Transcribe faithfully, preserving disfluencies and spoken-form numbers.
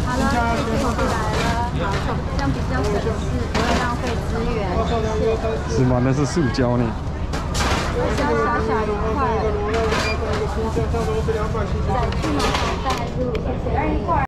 好了，谢谢起来了，好，这样比较省事，不会浪费资源，谢谢。 是吗？那是塑胶呢。 只要小小一块，载具麻烦带入，谢谢。